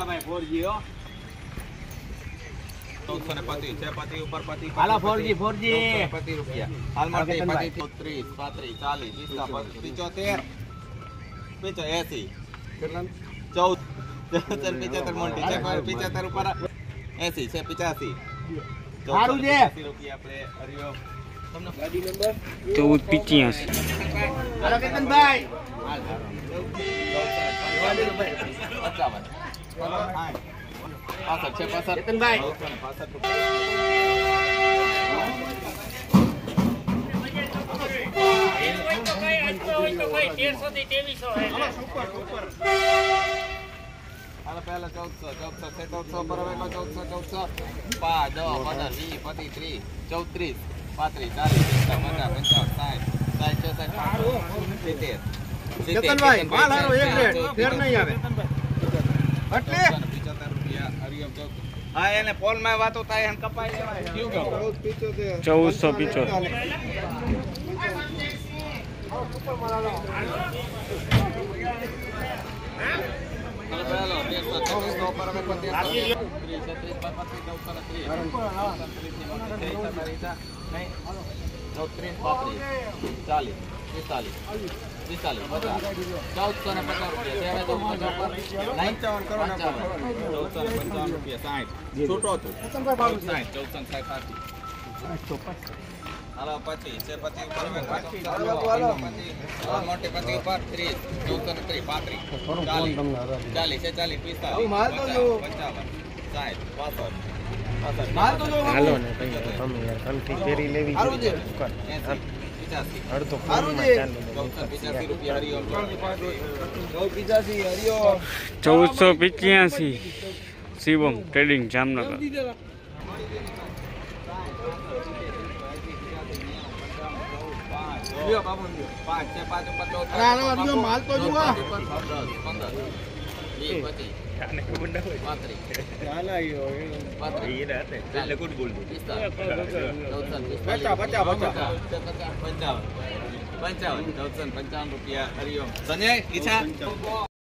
ભાઈ 4G હો 1450 છે પતિ ઉપર પતિ હાલો 4G 4G પતિ રૂપિયા હાલમાં પતિ 30 35 40 50 80 કેટલા 14 75 મોટી છે 75 ઉપર 80 છે 85 સારું છે રૂપિયા આપણે હરિયો તમને ગાડી નંબર 1485 હાલો કેતનભાઈ 55 છે 65 કેતનભાઈ 65 પહેલા 1400 છે 1400 પર હવે 1400 5 10 15 20 25 30 35 40 50 55 60 60 70 કેતનભાઈ માલ હારો એક રેટ ફેર નહીં આવે એટલે 75 રૂપિયા હરિયમ ચોક હા એને પોલ માં વાતો થાય એમ કપાઈ લેવાય કેવું કહો હાલો 25 છે 25 ઉપર મોટી 25 ઉપર 30 14 35 40 છે 40 45 માલ તો જો 55 60 માલ તો જો હાલો ને ભાઈ તમે યાર કંઠી ફેરી લેવી જોઈએ અડધો સારું છે 85 રૂપિયા હરિયો 85 હરિયો 1485 શિવમ ટ્રેડિંગ જામનગર લ્યો બાબુ લ્યો 5 છે 5 ઉપર અરે હાલો હરિયો માલ તો જુઓ 15 20 25 આને ખબર ના હોય 35 હાલ આવ્યો એ રાતે એટલે ગુડ બોલ 55 રૂપિયા હરિઓમ સંજય ઈચ્છા